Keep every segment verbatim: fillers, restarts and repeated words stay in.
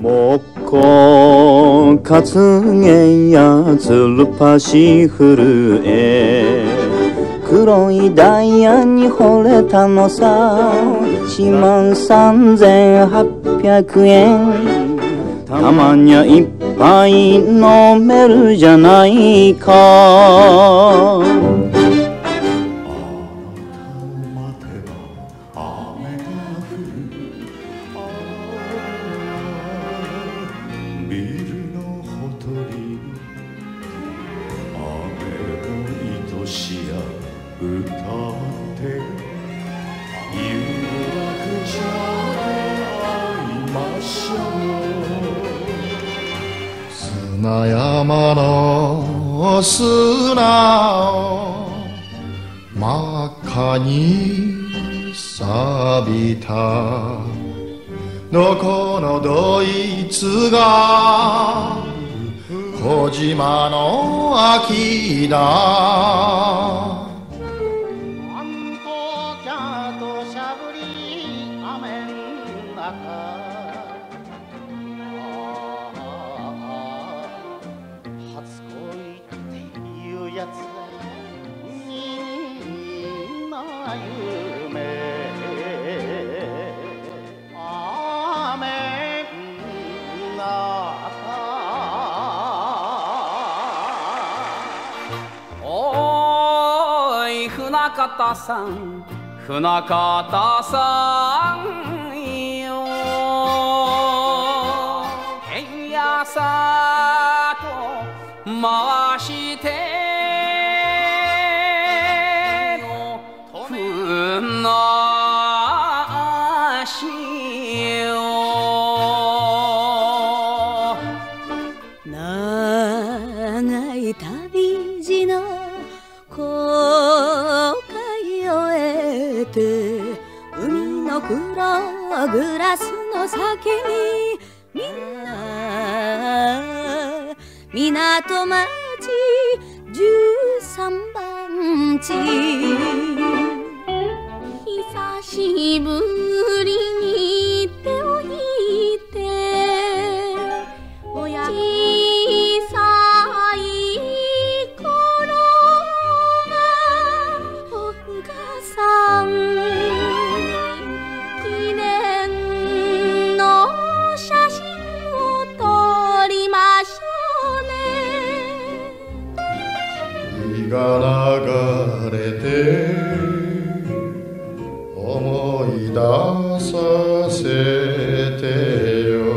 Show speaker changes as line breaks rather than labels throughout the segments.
木工担げやつるぱし震え黒いダイヤに惚れたのさいちまんさんぜんはっぴゃくえんたまにゃ一杯飲めるじゃないか
砂山の砂を真っ赤に錆びたどこのドイツが小島の秋だ
船方さん船方さんよ変やさと回しての船足よ
長い旅路の航海を終えて海の黒グラスの先にみんな港町じゅうさんばんち久しぶりに手を引いて親小さい頃お母さん記念の写真を撮りましょうね
日が流れて思い出させてよ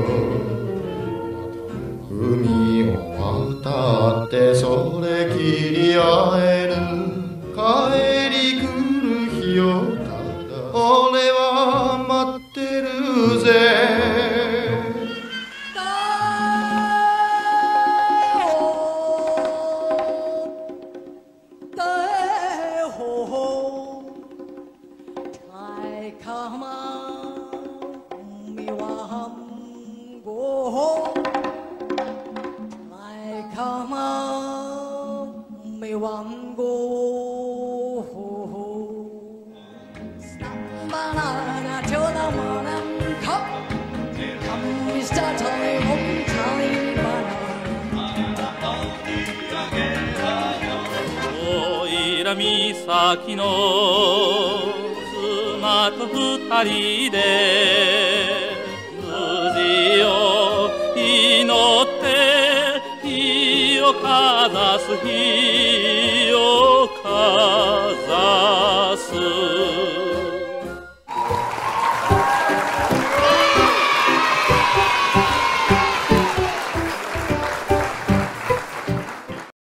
海を渡ってそれきり会える帰り来る日をただ俺は待ってるぜ
岬の妻と二人で無事を祈って日をかざす日をか